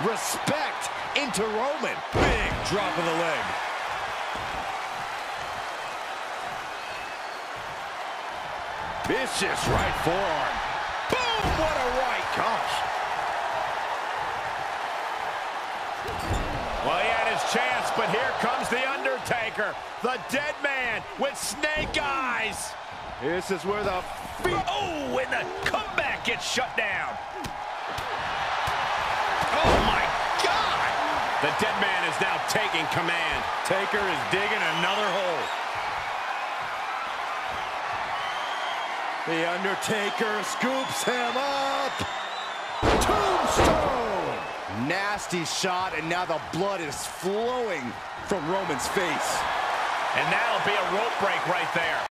respect into Roman. Big drop of the leg. Vicious right forearm. Boom! What a right. Gosh. Well, he had his chance, but here comes The Undertaker. The dead man with snake eyes. This is where the feet... Oh, and the comeback gets shut down. Oh, my God. The dead man is now taking command. Taker is digging another hole. The Undertaker scoops him up. Tombstone! Nasty shot, and now the blood is flowing from Roman's face. And that'll be a rope break right there.